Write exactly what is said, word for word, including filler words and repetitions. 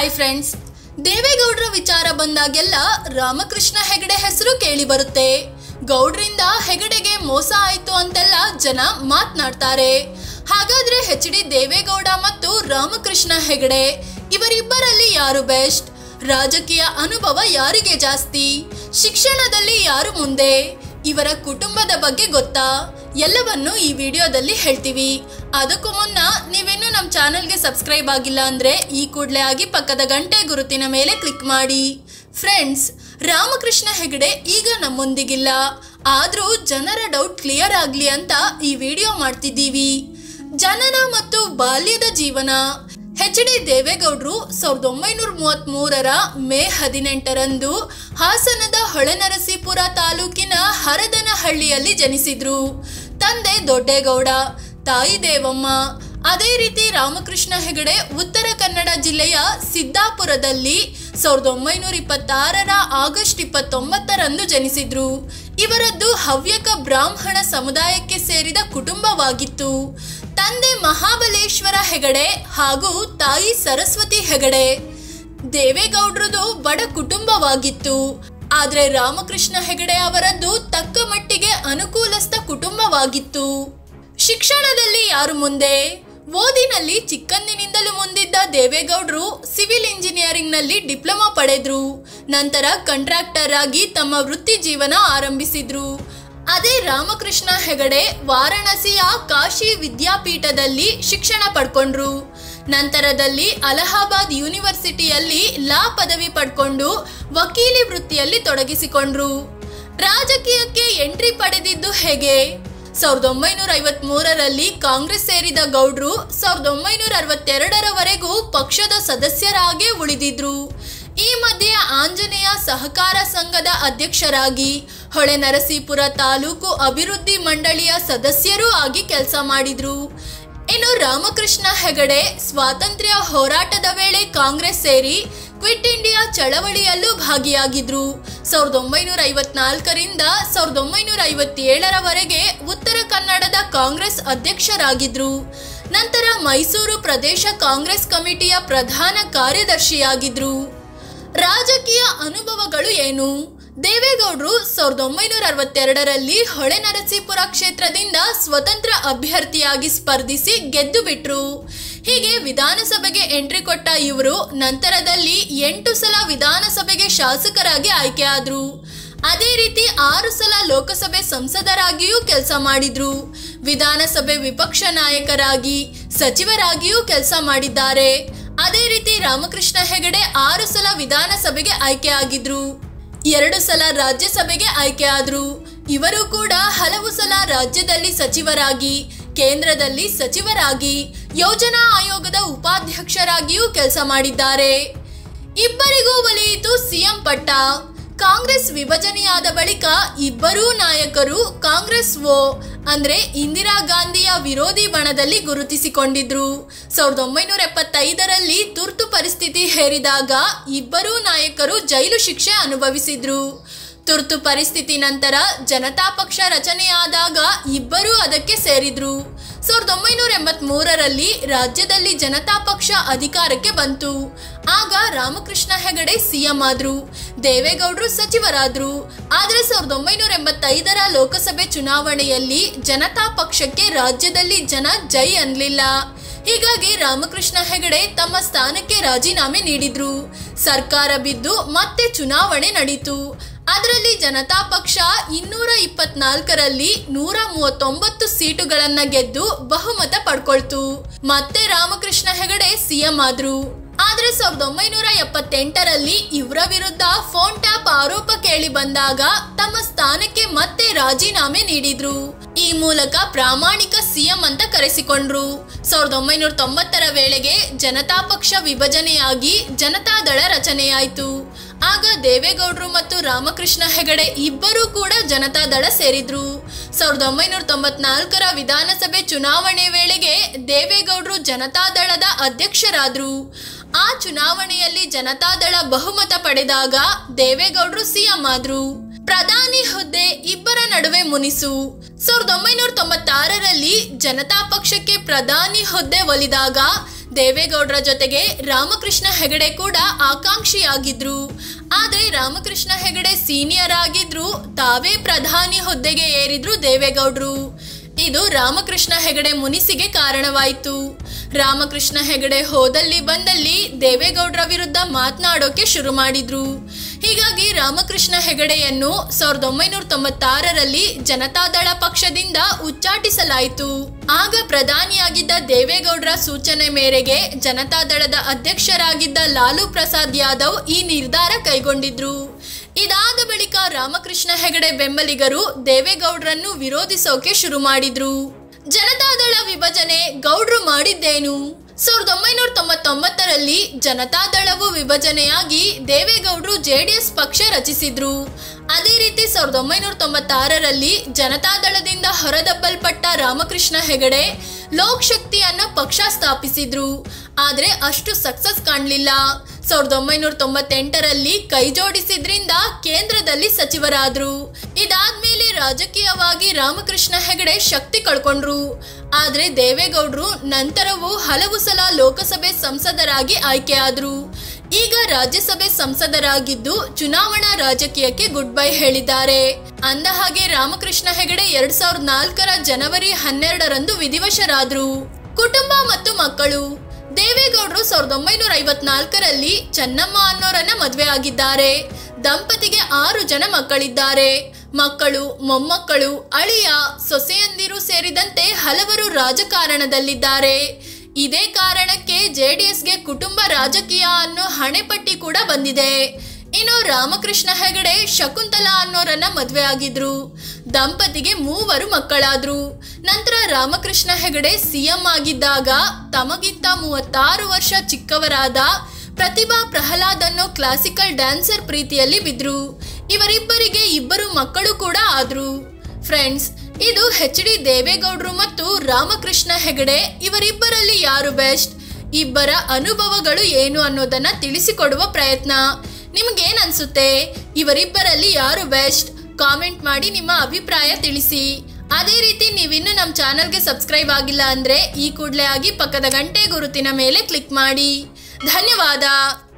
Hi friends, ದೇವೇಗೌಡರ ವಿಚಾರ ಬಂದಾಗೆಲ್ಲ ರಾಮಕೃಷ್ಣ ಹೆಗಡೆ ಹೆಸರು ಕೇಳಿ ಬರುತ್ತೆ. ಗೌಡ್ರಿಂದ ಹೆಗಡೆಗೆ ಮೋಸ ಆಯ್ತು ಅಂತೆಲ್ಲ ಜನ ಮಾತನಾಡ್ತಾರೆ. ಹಾಗಾದ್ರೆ ಎಚ್ ಡಿ ದೇವೇಗೌಡ ಮತ್ತು ರಾಮಕೃಷ್ಣ ಹೆಗಡೆ ಇವರಿಬ್ಬರಲ್ಲಿ ಯಾರು ಬೆಸ್ಟ್? ರಾಜಕೀಯ ಅನುಭವ ಯಾರಿಗೆ ಜಾಸ್ತಿ? ಶಿಕ್ಷಣದಲ್ಲಿ ಯಾರು ಮುಂದೆ? ಇವರ ಕುಟುಂಬದ ಬಗ್ಗೆ ಗೊತ್ತಾ? ಎಲ್ಲವನ್ನು ಈ ವಿಡಿಯೋದಲ್ಲಿ ಹೇಳ್ತೀವಿ. ಅದಕ್ಕೂ ಮುನ್ನ ನೀವಿನ್ನೂ ನಮ್ಮ ಚಾನಲ್ಗೆ ಸಬ್ಸ್ಕ್ರೈಬ್ ಆಗಿಲ್ಲ ಅಂದರೆ ಈ ಕೂಡಲೇ ಆಗಿ ಪಕ್ಕದ ಗಂಟೆ ಗುರುತಿನ ಮೇಲೆ ಕ್ಲಿಕ್ ಮಾಡಿ. ಫ್ರೆಂಡ್ಸ್, ರಾಮಕೃಷ್ಣ ಹೆಗಡೆ ಈಗ ನಮ್ಮೊಂದಿಗಿಲ್ಲ, ಆದರೂ ಜನರ ಡೌಟ್ ಕ್ಲಿಯರ್ ಆಗಲಿ ಅಂತ ಈ ವಿಡಿಯೋ ಮಾಡ್ತಿದ್ದೀವಿ. ಜನನ ಮತ್ತು ಬಾಲ್ಯದ ಜೀವನ. ಎಚ್ ಡಿ ದೇವೇಗೌಡರು ಸಾವಿರದ ಒಂಬೈನೂರ ಮೂವತ್ತ್ ಮೂರರ ಮೇ ಹದಿನೆಂಟರಂದು ಹಾಸನದ ಹೊಳೆನರಸೀಪುರ ತಾಲೂಕಿನ ಹರದನಹಳ್ಳಿಯಲ್ಲಿ ಜನಿಸಿದ್ರು. ತಂದೆ ದೊಡ್ಡೇಗೌಡ, ತಾಯಿ ದೇವಮ್ಮ. ಅದೇ ರೀತಿ ರಾಮಕೃಷ್ಣ ಹೆಗಡೆ ಉತ್ತರ ಕನ್ನಡ ಜಿಲ್ಲೆಯ ಸಿದ್ದಾಪುರದಲ್ಲಿ ಸಾವಿರದ ಒಂಬೈನೂರ ಇಪ್ಪತ್ತಾರರ ಆಗಸ್ಟ್ ಇಪ್ಪತ್ತೊಂಬತ್ತರಂದು ಜನಿಸಿದ್ರು. ಇವರದ್ದು ಹವ್ಯಕ ಬ್ರಾಹ್ಮಣ ಸಮುದಾಯಕ್ಕೆ ಸೇರಿದ ಕುಟುಂಬವಾಗಿತ್ತು. ತಂದೆ ಮಹಾಬಲೇಶ್ವರ ಹೆಗಡೆ ಹಾಗೂ ತಾಯಿ ಸರಸ್ವತಿ ಹೆಗಡೆ. ದೇವೇಗೌಡರದು ಬಡ ಕುಟುಂಬವಾಗಿತ್ತು. ಆದ್ರೆ ರಾಮಕೃಷ್ಣ ಹೆಗಡೆ ಅವರದ್ದು ತಕ್ಕ ಮಟ್ಟಿಗೆ ಅನುಕೂಲಸ್ಥ ಕುಟುಂಬವಾಗಿತ್ತು. ಶಿಕ್ಷಣದಲ್ಲಿ ಯಾರು ಮುಂದೆ? ಓದಿನಲ್ಲಿ ಚಿಕ್ಕಂದಿನಿಂದಲೂ ಮುಂದಿದ್ದ ದೇವೇಗೌಡರು ಸಿವಿಲ್ ಇಂಜಿನಿಯರಿಂಗ್ ನಲ್ಲಿ ಡಿಪ್ಲೊಮಾ ಪಡೆದ್ರು. ನಂತರ ಕಾಂಟ್ರಾಕ್ಟರ್ ಆಗಿ ತಮ್ಮ ವೃತ್ತಿ ಜೀವನ ಆರಂಭಿಸಿದ್ರು. ಅದೇ ರಾಮಕೃಷ್ಣ ಹೆಗಡೆ ವಾರಾಣಸಿಯ ಕಾಶಿ ವಿದ್ಯಾಪೀಠದಲ್ಲಿ ಶಿಕ್ಷಣ ಪಡ್ಕೊಂಡ್ರು. ನಂತರದಲ್ಲಿ ಅಲಹಾಬಾದ್ ಯೂನಿವರ್ಸಿಟಿಯಲ್ಲಿ ಲಾ ಪದವಿ ಪಡ್ಕೊಂಡು ವಕೀಲಿ ವೃತ್ತಿಯಲ್ಲಿ ತೊಡಗಿಸಿಕೊಂಡ್ರು. ರಾಜಕೀಯಕ್ಕೆ ಎಂಟ್ರಿ ಪಡೆದಿದ್ದು ಹೇಗೆ? ಸಾವಿರದ ಒಂಬೈನೂರ ಐವತ್ ಮೂರರಲ್ಲಿ ಕಾಂಗ್ರೆಸ್ ಸೇರಿದ ಗೌಡ್ರು ಸಾವಿರದ ಒಂಬೈನೂರ ಅರವತ್ತೆರಡರವರೆಗೂ ಪಕ್ಷದ ಸದಸ್ಯರಾಗೇ ಉಳಿದಿದ್ರು. ಈ ಮಧ್ಯೆ ಆಂಜನೇಯ ಸಹಕಾರ ಸಂಘದ ಅಧ್ಯಕ್ಷರಾಗಿ ಹೊಳೆನರಸೀಪುರ ತಾಲೂಕು ಅಭಿವೃದ್ಧಿ ಮಂಡಳಿಯ ಸದಸ್ಯರೂ ಆಗಿ ಕೆಲಸ ಮಾಡಿದ್ರು. ಇನ್ನು ರಾಮಕೃಷ್ಣ ಹೆಗಡೆ ಸ್ವಾತಂತ್ರ್ಯ ಹೋರಾಟದ ವೇಳೆ ಕಾಂಗ್ರೆಸ್ ಸೇರಿ ಕ್ವಿಟ್ ಇಂಡಿಯಾ ಚಳವಳಿಯಲ್ಲೂ ಭಾಗಿಯಾಗಿದ್ರು. ಸಾವಿರದ ಒಂಬೈನೂರ ಐವತ್ನಾಲ್ಕರಿಂದ ಸಾವಿರದ ಒಂಬೈನೂರ ಐವತ್ತೇಳರವರೆಗೆ ಉತ್ತರ ಕನ್ನಡದ ಕಾಂಗ್ರೆಸ್ ಅಧ್ಯಕ್ಷರಾಗಿದ್ರು. ನಂತರ ಮೈಸೂರು ಪ್ರದೇಶ ಕಾಂಗ್ರೆಸ್ ಕಮಿಟಿಯ ಪ್ರಧಾನ ಕಾರ್ಯದರ್ಶಿಯಾಗಿದ್ರು. ರಾಜಕೀಯ ಅನುಭವಗಳು ಏನು? ದೇವೇಗೌಡರು ಸಾವಿರದ ಒಂಬೈನೂರ ಅರವತ್ತೆರಡರಲ್ಲಿ ಹೊಳೆನರಸೀಪುರ ಕ್ಷೇತ್ರದಿಂದ ಸ್ವತಂತ್ರ ಅಭ್ಯರ್ಥಿಯಾಗಿ ಸ್ಪರ್ಧಿಸಿ ಗೆದ್ದು ಬಿಟ್ರು. ಹೀಗೆ ವಿಧಾನಸಭೆಗೆ ಎಂಟ್ರಿ ಕೊಟ್ಟ ಇವರು ನಂತರದಲ್ಲಿ ಎಂಟು ಸಲ ವಿಧಾನಸಭೆಗೆ ಶಾಸಕರಾಗಿ ಆಯ್ಕೆಯಾದ್ರು. ಅದೇ ರೀತಿ ಆರು ಸಲ ಲೋಕಸಭೆ ಸಂಸದರಾಗಿಯೂ ಕೆಲಸ ಮಾಡಿದ್ರು. ವಿಧಾನಸಭೆ ವಿಪಕ್ಷ ನಾಯಕರಾಗಿ, ಸಚಿವರಾಗಿಯೂ ಕೆಲಸ ಮಾಡಿದ್ದಾರೆ. ಅದೇ ರೀತಿ ರಾಮಕೃಷ್ಣ ಹೆಗಡೆ ಆರು ಸಲ ವಿಧಾನಸಭೆಗೆ ಆಯ್ಕೆ ಆಗಿದ್ರು, ಎರಡು ಸಲ ರಾಜ್ಯಸಭೆಗೆ ಆಯ್ಕೆ ಆದ್ರು. ಇವರು ಕೂಡ ಹಲವು ಸಲ ರಾಜ್ಯದಲ್ಲಿ ಸಚಿವರಾಗಿ, ಕೇಂದ್ರದಲ್ಲಿ ಸಚಿವರಾಗಿ, ಯೋಜನಾ ಆಯೋಗದ ಉಪಾಧ್ಯಕ್ಷರಾಗಿಯೂ ಕೆಲಸ ಮಾಡಿದ್ದಾರೆ. ಇಬ್ಬರಿಗೂ ಒಲಿಯಿತು ಸಿಎಂ ಪಟ್ಟ. ಕಾಂಗ್ರೆಸ್ ವಿಭಜನೆಯಾದ ಬಳಿಕ ಇಬ್ಬರೂ ನಾಯಕರು ಕಾಂಗ್ರೆಸ್ ಓ ಅಂದ್ರೆ ಇಂದಿರಾ ಗಾಂಧಿಯ ವಿರೋಧಿ ಬಣದಲ್ಲಿ ಗುರುತಿಸಿಕೊಂಡಿದ್ರು. ಸಾವಿರದ ಒಂಬೈನೂರ ಎಪ್ಪತ್ತೈದರಲ್ಲಿ ತುರ್ತು ಪರಿಸ್ಥಿತಿ ಹೇರಿದಾಗ ಇಬ್ಬರೂ ನಾಯಕರು ಜೈಲು ಶಿಕ್ಷೆ ಅನುಭವಿಸಿದ್ರು. ತುರ್ತು ಪರಿಸ್ಥಿತಿ ನಂತರ ಜನತಾ ಪಕ್ಷ ರಚನೆಯಾದಾಗ ಇಬ್ಬರೂ ಅದಕ್ಕೆ ಸೇರಿದ್ರು. ಸಾವಿರದ ಒಂಬೈನೂರ ಎಂಬತ್ ಮೂರರಲ್ಲಿ ರಾಜ್ಯದಲ್ಲಿ ಜನತಾ ಪಕ್ಷ ಅಧಿಕಾರಕ್ಕೆ ಬಂತು. ಆಗ ರಾಮಕೃಷ್ಣ ಹೆಗಡೆ ಸಿಎಂ ಆದ್ರು, ದೇವೇಗೌಡರು ಸಚಿವರಾದ್ರು. ಆದ್ರೆ ಸಾವಿರದ ಒಂಬೈನೂರ ಎಂಬತ್ತೈದರ ಲೋಕಸಭೆ ಚುನಾವಣೆಯಲ್ಲಿ ಜನತಾ ಪಕ್ಷಕ್ಕೆ ರಾಜ್ಯದಲ್ಲಿ ಜನ ಜೈ ಅನ್ಲಿಲ್ಲ. ಹೀಗಾಗಿ ರಾಮಕೃಷ್ಣ ಹೆಗಡೆ ತಮ್ಮ ಸ್ಥಾನಕ್ಕೆ ರಾಜೀನಾಮೆ ನೀಡಿದ್ರು. ಸರ್ಕಾರ ಬಿದ್ದು ಮತ್ತೆ ಚುನಾವಣೆ ನಡೀತು. ಅದರಲ್ಲಿ ಜನತಾ ಪಕ್ಷ ಇನ್ನೂರ ಇಪ್ಪತ್ನಾಲ್ಕರಲ್ಲಿ ನೂರ ಮೂವತ್ತೊಂಬತ್ತು ಸೀಟುಗಳನ್ನ ಗೆದ್ದು ಬಹುಮತ ಪಡ್ಕೊಳ್ತು. ಮತ್ತೆ ರಾಮಕೃಷ್ಣ ಹೆಗಡೆ ಸಿಎಂ ಆದ್ರು. ಆದ್ರೆ ಸಾವಿರದ ಒಂಬೈನೂರ ಎಪ್ಪತ್ತೆಂಟರಲ್ಲಿ ಇವರ ವಿರುದ್ಧ ಫೋನ್ ಟ್ಯಾಪ್ ಆರೋಪ ಕೇಳಿ ಬಂದಾಗ ತಮ್ಮ ಸ್ಥಾನಕ್ಕೆ ಮತ್ತೆ ರಾಜೀನಾಮೆ ನೀಡಿದ್ರು. ಈ ಮೂಲಕ ಪ್ರಾಮಾಣಿಕ ಸಿಎಂ ಅಂತ ಕರೆಸಿಕೊಂಡ್ರು. ಸಾವಿರದ ಒಂಬೈನೂರ ತೊಂಬತ್ತರ ವೇಳೆಗೆ ಜನತಾ ಪಕ್ಷ ವಿಭಜನೆಯಾಗಿ ಜನತಾದಳ ರಚನೆಯಾಯಿತು. ಆಗ ದೇವೇಗೌಡರು ಮತ್ತು ರಾಮಕೃಷ್ಣ ಹೆಗಡೆ ಇಬ್ಬರೂ ಕೂಡ ಜನತಾದಳ ಸೇರಿದ್ರು. ಸಾವಿರದ ಒಂಬೈನೂರ ತೊಂಬತ್ನಾಲ್ಕರ ವಿಧಾನಸಭೆ ಚುನಾವಣೆ ವೇಳೆಗೆ ದೇವೇಗೌಡರು ಜನತಾದಳದ ಅಧ್ಯಕ್ಷರಾದ್ರು. ಆ ಚುನಾವಣೆಯಲ್ಲಿ ಜನತಾದಳ ಬಹುಮತ ಪಡೆದಾಗ ದೇವೇಗೌಡರು ಸಿಎಂ ಆದ್ರು. ಪ್ರಧಾನಿ ಹುದ್ದೆ ಇಬ್ಬರ ನಡುವೆ ಮುನಿಸು. ಸಾವಿರದ ಒಂಬೈನೂರ ತೊಂಬತ್ತಾರರಲ್ಲಿ ಜನತಾ ಪಕ್ಷಕ್ಕೆ ಪ್ರಧಾನಿ ಹುದ್ದೆ ಒಲಿದಾಗ ದೇವೇಗೌಡರ ಜೊತೆಗೆ ರಾಮಕೃಷ್ಣ ಹೆಗಡೆ ಕೂಡ ಆಕಾಂಕ್ಷಿಯಾಗಿದ್ರು. ಆದ್ರೆ ರಾಮಕೃಷ್ಣ ಹೆಗಡೆ ಸೀನಿಯರ್ ಆಗಿದ್ರು, ತಾವೇ ಪ್ರಧಾನಿ ಹುದ್ದೆಗೆ ಏರಿದ್ರು ದೇವೇಗೌಡರು. ಇದು ರಾಮಕೃಷ್ಣ ಹೆಗಡೆ ಮುನಿಸಿಗೆ ಕಾರಣವಾಯಿತು. ರಾಮಕೃಷ್ಣ ಹೆಗಡೆ ಹೋದಲ್ಲಿ ಬಂದಲ್ಲಿ ದೇವೇಗೌಡರ ವಿರುದ್ಧ ಮಾತನಾಡೋಕೆ ಶುರು ಮಾಡಿದ್ರು. ಹೀಗಾಗಿ ರಾಮಕೃಷ್ಣ ಹೆಗಡೆಯನ್ನು ಸಾವಿರದ ಒಂಬೈನೂರ ತೊಂಬತ್ತಾರರಲ್ಲಿ ಜನತಾದಳ ಪಕ್ಷದಿಂದ ಉಚ್ಚಾಟಿಸಲಾಯಿತು. ಆಗ ಪ್ರಧಾನಿಯಾಗಿದ್ದ ದೇವೇಗೌಡರ ಸೂಚನೆ ಮೇರೆಗೆ ಜನತಾದಳದ ಅಧ್ಯಕ್ಷರಾಗಿದ್ದ ಲಾಲು ಪ್ರಸಾದ್ ಯಾದವ್ ಈ ನಿರ್ಧಾರ ಕೈಗೊಂಡಿದ್ರು. ಇದಾದ ಬಳಿಕ ರಾಮಕೃಷ್ಣ ಹೆಗಡೆ ಬೆಂಬಲಿಗರು ದೇವೇಗೌಡರನ್ನು ವಿರೋಧಿಸೋಕೆ ಶುರು ಮಾಡಿದ್ರು. ಜನತಾದಳ ವಿಭಜನೆ ಗೌಡ್ರು ಮಾಡಿದ್ದೇನು? ಸಾವಿರದ ಒಂಬೈನೂರ ತೊಂಬತ್ತೊಂಬತ್ತರಲ್ಲಿ ಜನತಾದಳವು ವಿಭಜನೆಯಾಗಿ ದೇವೇಗೌಡರು ಜೆಡಿಎಸ್ ಪಕ್ಷ ರಚಿಸಿದ್ರು. ಅದೇ ರೀತಿ ಸಾವಿರದ ಒಂಬೈನೂರ ತೊಂಬತ್ತಾರರಲ್ಲಿ ಜನತಾದಳದಿಂದ ಹೊರದಬ್ಬಲ್ಪಟ್ಟ ರಾಮಕೃಷ್ಣ ಹೆಗಡೆ ಲೋಕ್ ಶಕ್ತಿ ಅನ್ನೋ ಪಕ್ಷ ಸ್ಥಾಪಿಸಿದ್ರು. ಆದ್ರೆ ಅಷ್ಟು ಸಕ್ಸಸ್ ಕಾಣಲಿಲ್ಲ. ಸಾವಿರದ ಒಂಬೈನೂರ ತೊಂಬತ್ತೆಂಟರಲ್ಲಿ ಕೈ ಜೋಡಿಸಿದ್ರಿಂದ ಕೇಂದ್ರದಲ್ಲಿ ಸಚಿವರಾದ್ರು. ಇದಾದ್ಮೇಲೆ ರಾಜಕೀಯವಾಗಿ ರಾಮಕೃಷ್ಣ ಹೆಗಡೆ ಶಕ್ತಿ ಕಳ್ಕೊಂಡ್ರು. ಆದ್ರೆ ದೇವೇಗೌಡರು ನಂತರವೂ ಹಲವು ಸಲ ಲೋಕಸಭೆ ಸಂಸದರಾಗಿ ಆಯ್ಕೆಯಾದ್ರು. ಈಗ ರಾಜ್ಯಸಭೆ ಸಂಸದರಾಗಿದ್ದು ಚುನಾವಣಾ ರಾಜಕೀಯಕ್ಕೆ ಗುಡ್ ಬೈ ಹೇಳಿದ್ದಾರೆ. ಅಂದ ಹಾಗೆ ರಾಮಕೃಷ್ಣ ಹೆಗಡೆ ಎರಡ್ ಸಾವಿರದ ನಾಲ್ಕರ ಜನವರಿ ಹನ್ನೆರಡರಂದು ವಿಧಿವಶರಾದ್ರು. ಕುಟುಂಬ ಮತ್ತು ಮಕ್ಕಳು. ದೇವೇಗೌಡರು ಸಾವಿರದ ಒಂಬೈನೂರ ಐವತ್ನಾಲ್ಕರಲ್ಲಿ ಚೆನ್ನಮ್ಮ ಅನ್ನೋರನ್ನ ಮದುವೆ ಆಗಿದ್ದಾರೆ. ದಂಪತಿಗೆ ಆರು ಜನ ಮಕ್ಕಳಿದ್ದಾರೆ. ಮಕ್ಕಳು, ಮೊಮ್ಮಕ್ಕಳು, ಅಳಿಯ, ಸೊಸೆಯಂದಿರು ಸೇರಿದಂತೆ ಹಲವರು ರಾಜಕಾರಣದಲ್ಲಿದ್ದಾರೆ. ಇದೇ ಕಾರಣಕ್ಕೆ ಜೆಡಿಎಸ್ಗೆ ಕುಟುಂಬ ರಾಜಕೀಯ ಅನ್ನೋ ಹಣೆಪಟ್ಟಿ ಕೂಡ ಬಂದಿದೆ. ಇನ್ನು ರಾಮಕೃಷ್ಣ ಹೆಗಡೆ ಶಕುಂತಲಾ ಅನ್ನೋರನ್ನ ಮದುವೆ ಆಗಿದ್ರು. ದಂಪತಿಗೆ ಮೂವರು ಮಕ್ಕಳಾದ್ರು. ನಂತರ ರಾಮಕೃಷ್ಣ ಹೆಗಡೆ ಸಿಎಂ ಆಗಿದ್ದಾಗ ತಮಗಿಂತ ಮೂವತ್ತಾರು ವರ್ಷ ಚಿಕ್ಕವರಾದ ಪ್ರತಿಭಾ ಪ್ರಹ್ಲಾದ್ ಅನ್ನೋ ಕ್ಲಾಸಿಕಲ್ ಡ್ಯಾನ್ಸರ್ ಪ್ರೀತಿಯಲ್ಲಿ ಬಿದ್ರು. ಇವರಿಬ್ಬರಿಗೆ ಇಬ್ಬರು ಮಕ್ಕಳು ಕೂಡ ಆದ್ರು. ಫ್ರೆಂಡ್ಸ್, ಇದು ಎಚ್ ಡಿ ದೇವೇಗೌಡರು ಮತ್ತು ರಾಮಕೃಷ್ಣ ಹೆಗಡೆ ಇವರಿಬ್ಬರಲ್ಲಿ ಯಾರು ಬೆಸ್ಟ್, ಇಬ್ಬರ ಅನುಭವಗಳು ಏನು ಅನ್ನೋದನ್ನ ತಿಳಿಸಿಕೊಡುವ ಪ್ರಯತ್ನ. ನಿಮ್ಗೇನ್ ಅನ್ಸುತ್ತೆ? ಇವರಿಬ್ಬರಲ್ಲಿ ಯಾರು ಬೆಸ್ಟ್? ಕಾಮೆಂಟ್ ಮಾಡಿ ನಿಮ್ಮ ಅಭಿಪ್ರಾಯ ತಿಳಿಸಿ. ಅದೇ ರೀತಿ ನೀವಿನ್ನು ನಮ್ಮ ಚಾನಲ್ಗೆ ಸಬ್ಸ್ಕ್ರೈಬ್ ಆಗಿಲ್ಲ ಅಂದ್ರೆ ಈ ಕೂಡಲೇ ಆಗಿ ಪಕ್ಕದ ಗಂಟೆ ಗುರುತಿನ ಮೇಲೆ ಕ್ಲಿಕ್ ಮಾಡಿ. ಧನ್ಯವಾದ.